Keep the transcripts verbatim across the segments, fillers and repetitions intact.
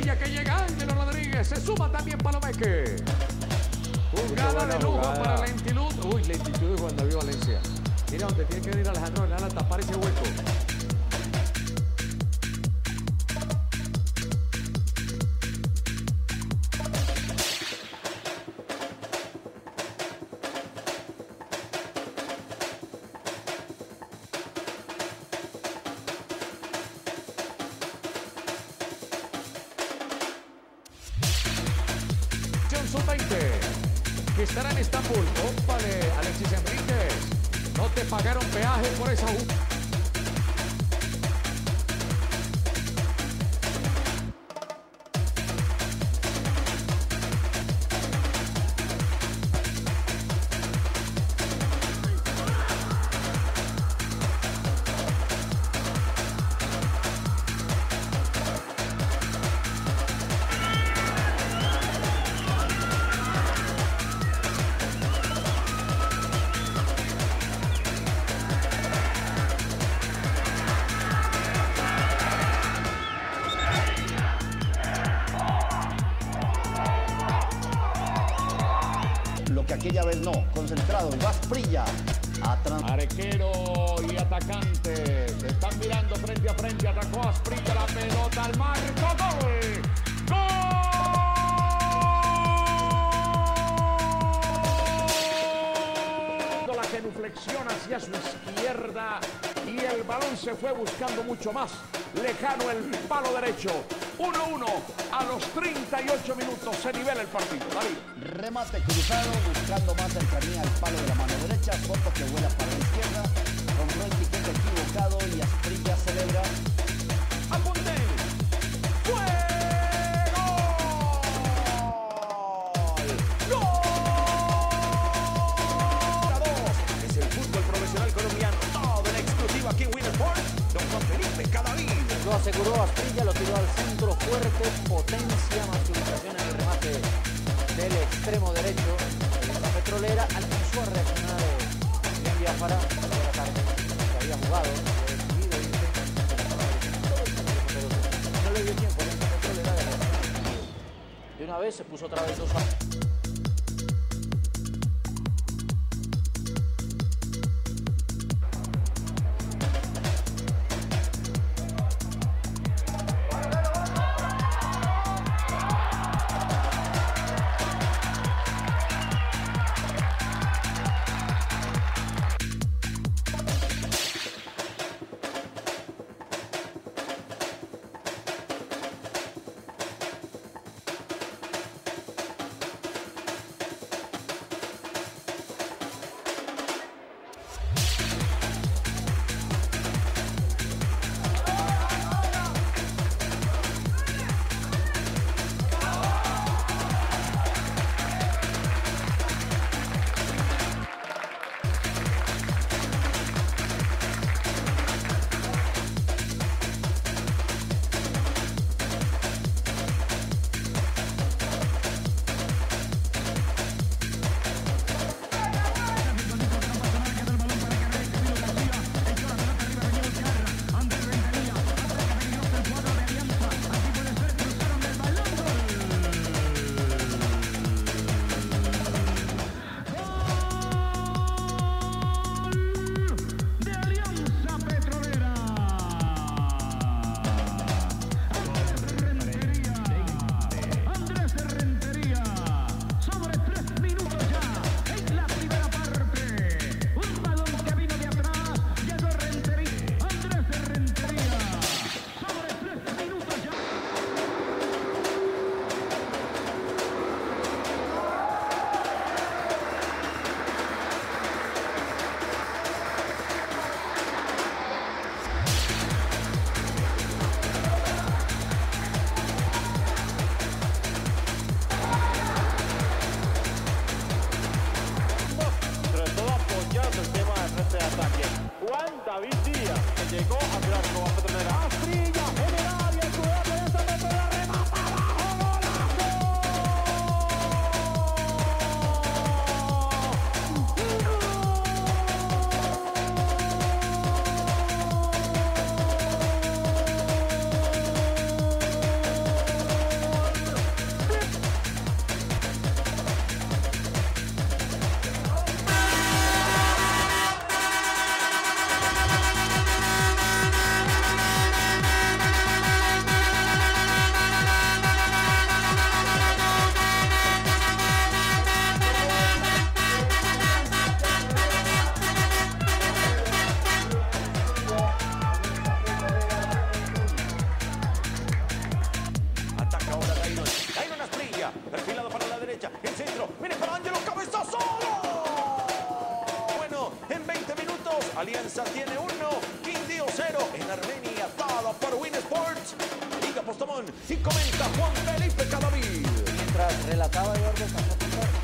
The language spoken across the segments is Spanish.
Sevilla que llega Ángelo Rodríguez, se suma también Palomeque. Jugada de lujo jugada para Lentitud. Uy, Lentitud de Juan David Valencia. Mira donde tiene que venir Alejandro, le van a tapar ese hueco. sub veinte que estará en Estambul. Ópale, Alexis Enríquez. No te pagaron peaje por esa jugada. Que aquella vez no, concentrado, y va Asprilla. Arquero y atacante se están mirando frente a frente, atacó Asprilla la pelota al marco, gol, gol. La genuflexión hacia su izquierda y el balón se fue buscando mucho más lejano el palo derecho. uno uno a los treinta y ocho minutos se nivela el partido. David. Remate cruzado, buscando más cercanía al palo de la mano derecha. Soto que vuela para la izquierda. Compró el tiquete equivocado y Asprilla celebra. ¡Apunte! ¡Fuego! ¡Gol! Es el fútbol profesional colombiano. Todo en exclusiva aquí en Win Sports. Don Juan Felipe Cadavid. Lo aseguró Asprilla, lo tiró al centro fuerte, potencia, más ubicación en el remate del extremo derecho. La Petrolera alcanzó a reaccionar bien Biafara, que había jugado, decidido irse, pero no le dio tiempo a la Petrolera de reaccionar. De una vez se puso otra vez dos a... Alianza tiene uno, Quindío cero en Armenia, dado por Win Sports. Liga Postomón y comenta Juan Felipe Cadavid. Mientras relataba Eduardo Pastor.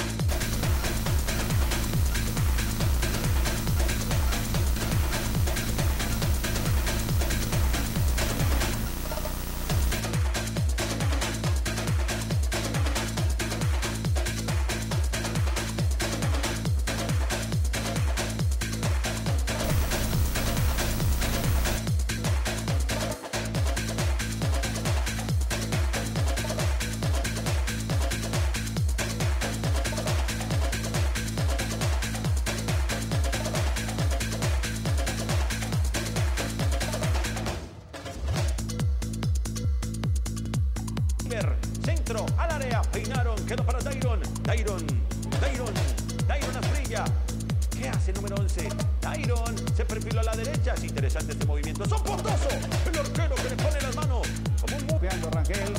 Centro al área, peinaron, quedó para Dairon, Dairon, Dairon, Dairon Asprilla. ¿Qué hace número once? Dairon se perfiló a la derecha, es interesante este movimiento, ¡son postoso! El arquero que le pone las manos, como un Golpeando Rangel.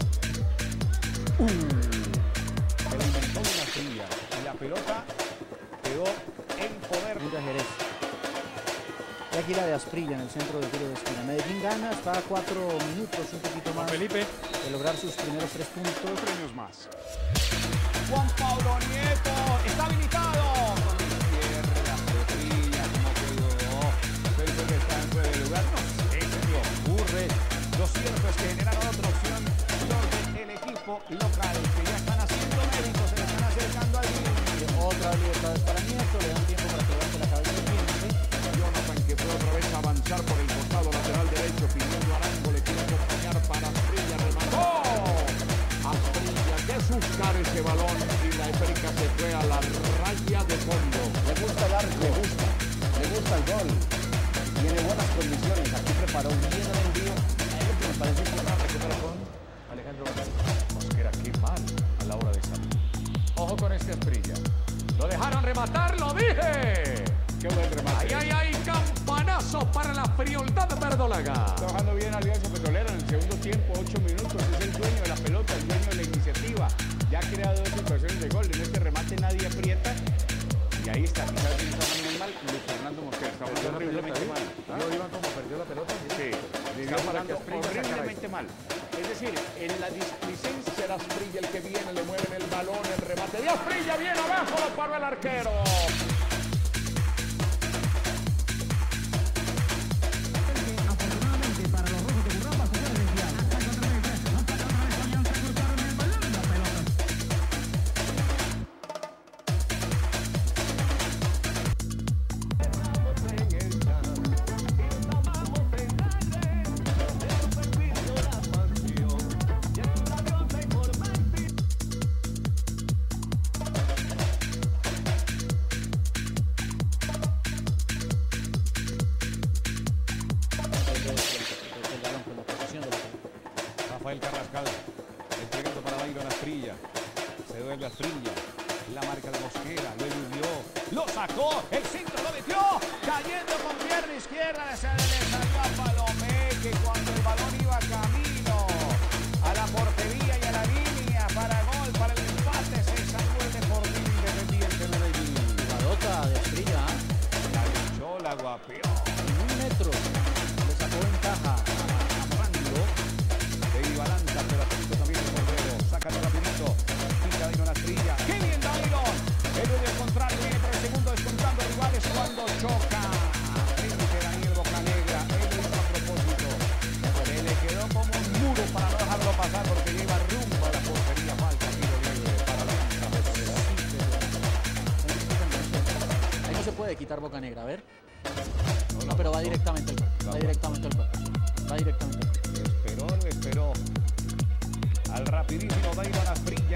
Uh, se le inventó una Asprilla y la pelota quedó en poder. Mira Jerez. Y aquí la de Asprilla en el centro de tiro de esquina. Medellín gana, está a cuatro minutos, un poquito más Felipe. de lograr sus primeros tres puntos. Premios más. Juan Pablo Nieto está habilitado. Con la izquierda, Asprilla, como quedó. Pensó que está en fuera de lugar. No sé qué le ocurre. Lo cierto es que generaron otra opción los del equipo local, que ya están haciendo méritos, se le están acercando al límite. Otra libertad para Nieto, le dan tiempo para que levante la cabeza y piense. Jonathan, que puede otra vez avanzar por el costado lateral derecho, pidiendo a Arango, le quiere acompañar para Asprilla, remató. Asprilla de buscar ese balón y la Esférica se fue a la raya de fondo. Le gusta el arco, le gusta, le gusta el gol. Tiene buenas condiciones, aquí preparó bien el envío. A él me parece que va a recuperar con Alejandro Mosquera, qué mal a la hora de salir. Ojo con este Asprilla. Lo dejaron rematar, lo dije. Qué buen remate. Ay, ay, ay, campanazo para la frialdad de Verdolaga. Trabajando bien Alianza Petrolera en el segundo tiempo, ocho minutos. Es el dueño de la pelota, el dueño de la iniciativa. Ya ha creado dos situaciones de gol. En este remate nadie aprieta. Y ahí está, quizás bien está muy mal. Luis Fernando Mosquera está jugando horriblemente mal. ¿Yo iba como perdió la pelota? Sí, está jugando horriblemente mal. Es decir, en la licencia será Asprilla el que viene, le mueven el balón, el remate de Asprilla, bien abajo, lo paró el arquero. Afortunadamente para los rojos de Burrapa se puede desviar. Hasta contra el hasta contra el Alianza cortaron el balón y la pelota. Rafael Carrascal entregando para Dairon Asprilla. Se duele Asprilla. La marca de Mosquera. Lo eludió. Lo sacó. El centro lo metió. Cayendo con pierna izquierda. Se le salió a Palomé. Que cuando el balón iba camino a la portería y a la línea para gol, para el empate, se salió el Deportivo Independiente Medellín. Jugadota de Asprilla, ¿eh? La luchó, la guapeó. En un metro le sacó ventaja a Rango. David Balanza, pero atento también el portero. Sácalo rapidito. Pica Dairon Asprilla. ¡Qué bien Dairon! El del contrario viene por el segundo descontando rivales cuando choca. Frente Daniel Bocanegra. Él lo hizo a propósito. Pero él le quedó como un muro para no dejarlo pasar porque lleva rumbo a la portería. Falta tiro libre para la Alianza Petrolera. Ahí no se puede quitar Bocanegra, a ver. No, pero va directamente al cuerpo. Va directamente al cuerpo. Va directamente al cuerpo. Esperó, lo esperó. Al rapidísimo Dairon Asprilla.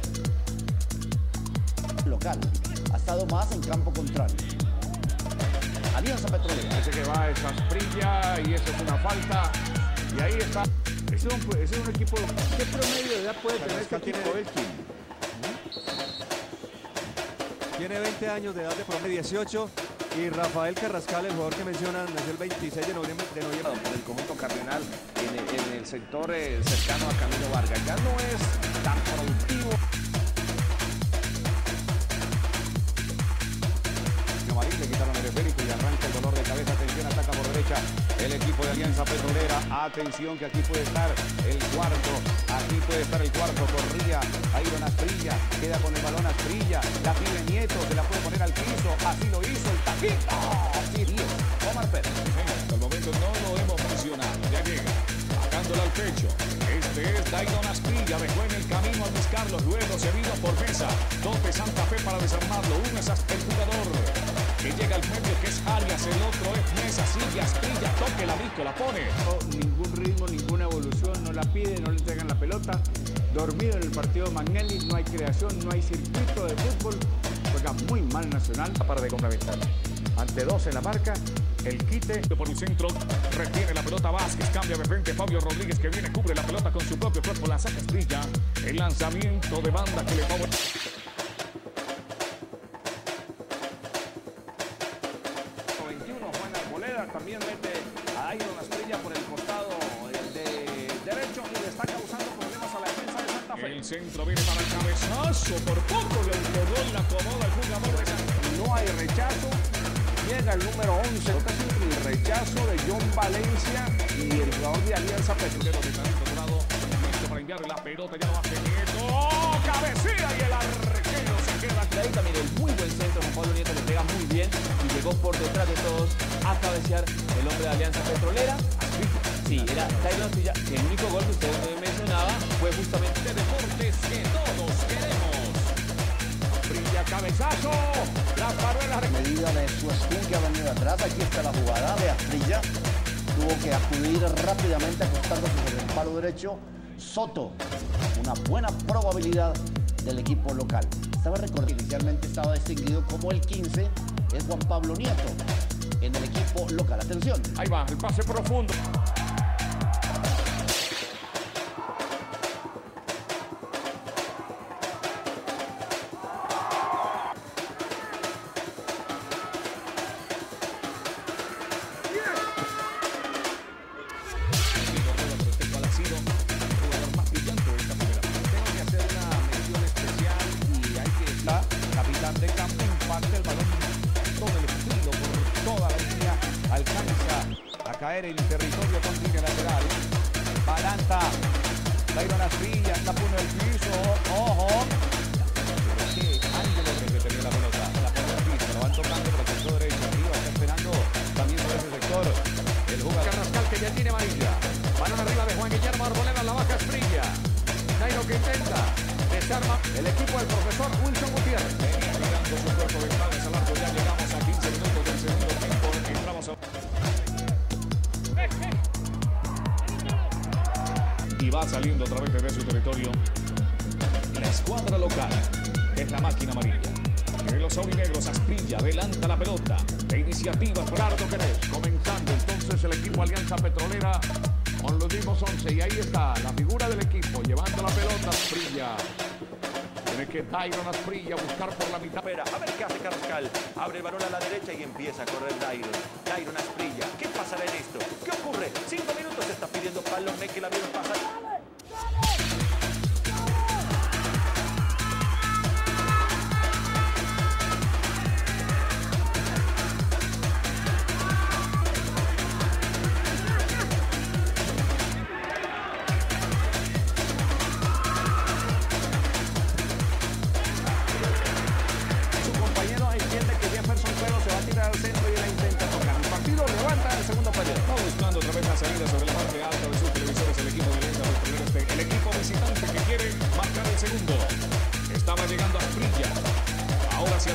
local. Ha estado más en campo contrario. Alianza Petrolera. Ese que va es Asprilla y esa es una falta. Y ahí está. Ese es un, ese es un equipo. ¿Qué promedio de edad puede tener este equipo Elkin? Tiene veinte años de edad de promedio, dieciocho. Y Rafael Carrascal, el jugador que mencionan, es el veintiséis de noviembre. De noviembre. Por el conjunto cardenal en el, en el sector eh, cercano a Camilo Vargas. Ya no es tan productivo. Marín le quitaron el esférico y arranca el dolor. el equipo de Alianza Petrolera. Atención que aquí puede estar el cuarto. Aquí puede estar el cuarto. Corría Dairon Asprilla. Queda con el balón Asprilla. La pide Nieto. Se la puede poner al piso. Así lo hizo el taquito. Así diez. Omar Pérez. Hasta el momento no lo hemos mencionado. Ya llega. Sacándolo al pecho. Este es Dairon Asprilla. Dejó en el camino a Luis Carlos. Luego se vino por Mesa. Dos de Santa Fe para desarmarlo. Uno es el jugador que llega al medio, que es Arias. El otro es Mesa. Sigue Asprilla. Toque la disco. La pone. No, ningún ritmo, ninguna evolución. No la pide, no le entregan la pelota. Dormido en el partido Magnelli. No hay creación, no hay circuito de fútbol. Juega muy mal Nacional. Para de complementar. Ante dos en la marca, el quite. Por un centro, retiene la pelota Vázquez, cambia de frente Fabio Rodríguez que viene, cubre la pelota con su propio cuerpo, la saca Asprilla. El lanzamiento de banda que le favorece. veintiuno, Juan Arboleda también mete a Dairon Asprilla por el costado de derecho y le está causando problemas a la defensa de Santa Fe. El centro viene para el cabezazo, por poco le autogol, la acomoda el jugador de Santa Fe. No hay rechazo. Llega el número once, el rechazo de John Valencia y el jugador de Alianza Petrolera. Listo para enviarle la pelota, ya lo hace Nieto. ¡Oh, cabecea! Y el arquero se queda. De ahí también el muy buen centro, Juan Pablo Nieto le pega muy bien y llegó por detrás de todos a cabecear el hombre de Alianza Petrolera. Sí, era Dairon Asprilla, que el único gol que usted mencionaba fue justamente de deportes que todos queremos. Asprilla, cabezazo. Las paruelas. Medida de su esquina que ha venido atrás. Aquí está la jugada de Asprilla. Tuvo que acudir rápidamente acostándose sobre el palo derecho. Soto, una buena probabilidad del equipo local. Estaba recordando que inicialmente estaba distinguido como el quince, es Juan Pablo Nieto en el equipo local. Atención. Ahí va, el pase profundo. De campo imparte el balón todo el estilo por toda la línea, alcanza a caer en territorio con línea lateral. Balanta Dairon Asprilla, está pone el piso, ojo. Pero es que Ángelo que tenía la pelota, la pone al piso, lo van tocando por el sector derecho, arriba, está esperando también por ese sector el jugador Carrascal que ya tiene amarilla. Balón arriba de Juan Guillermo Arboleda, la baja Asprilla. Dairon que intenta, desarma el equipo del profesor Wilson Gutiérrez. Su cuerpo de espaldas al arco, ya llegamos a quince minutos del segundo tiempo. Entramos a... Y va saliendo otra vez desde su territorio la escuadra local, que es la máquina amarilla. De los aurinegros, Asprilla adelanta la pelota. De iniciativa, Gerardo Querés. Comenzando entonces el equipo Alianza Petrolera con los mismos once. Y ahí está la figura del equipo llevando la pelota. Asprilla. Tiene que Dairon Asprilla buscar por la mitad. Espera, a ver qué hace Carrascal. Abre el balón a la derecha y empieza a correr Dairon. Dairon Asprilla. ¿Qué pasará en esto? ¿Qué ocurre? Cinco minutos se está pidiendo Palomé que la vieron pasar. Salida sobre la parte alta de sus televisores, el equipo de Alianza Petrolera, el equipo visitante que quiere marcar el segundo. Estaba llegando Asprilla. Ahora sí al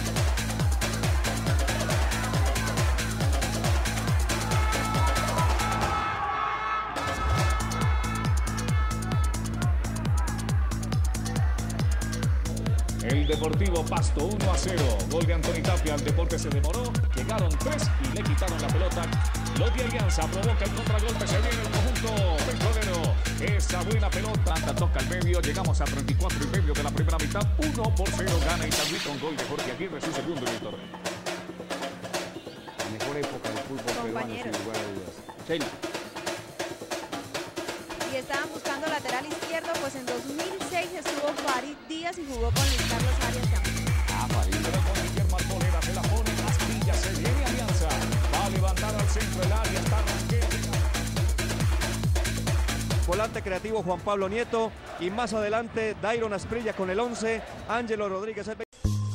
El Deportivo Pasto uno a cero. Gol de Anthony Tapia. El Deporte se demoró. Llegaron tres y le quitaron la pelota. Los de Alianza provoca el contragolpe. Se viene el conjunto petrolero. Esa buena pelota. Anta toca al medio. Llegamos a treinta y cuatro y medio de la primera mitad. uno por cero. Gana Itagüí con gol de Jorge Aguirre, su segundo en el torneo. La mejor época del fútbol peruano, sin lugar a dudas. Sheila. Y estaban buscando lateral izquierdo, pues en dos mil seis estuvo Farid Díaz y jugó con Luis Carlos Arias también. Ah, Farid, pero con Guillermo Arboleda se la pone Asprilla, se viene Alianza, va a levantar al centro el área, está volante creativo Juan Pablo Nieto y más adelante Dairon Asprilla con el once, Ángelo Rodríguez el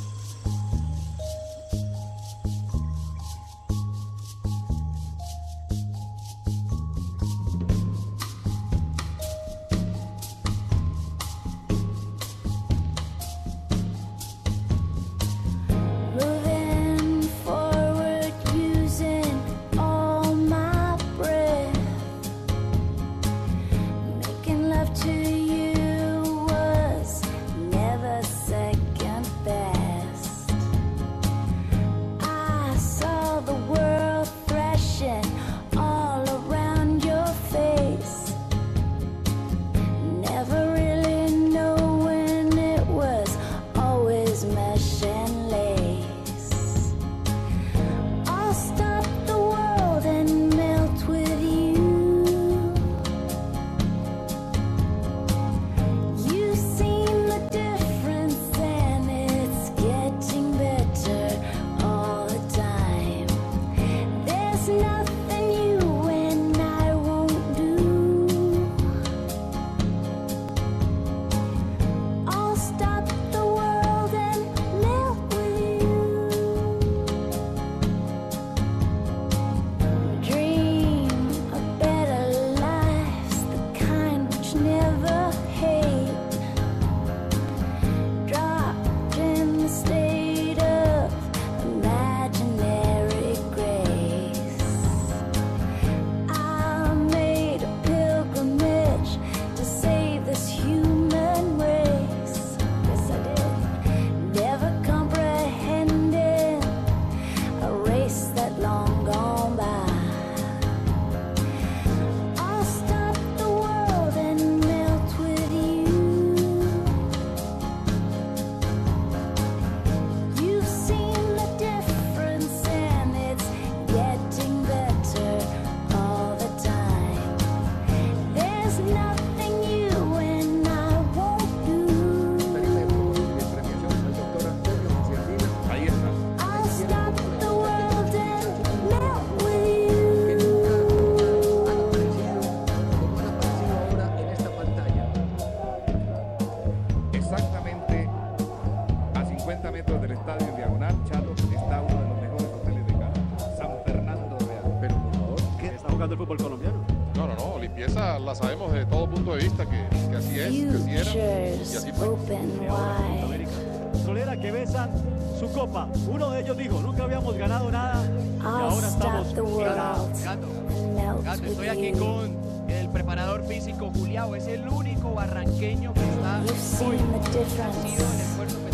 metros del estadio en diagonal, Chato, está uno de los mejores hoteles de Cali, San Fernando Real. Pero por favor, ¿qué está jugando el fútbol colombiano? No, no, no, limpieza la sabemos de todo punto de vista, que, que así es, que así era, y así fue. Petrolera que besan su copa. Uno de ellos dijo, nunca habíamos ganado nada y ahora estamos ganados. Gato, Gato, estoy aquí con el preparador físico Juliao, es el único barranqueño que está hoy nacido en el puerto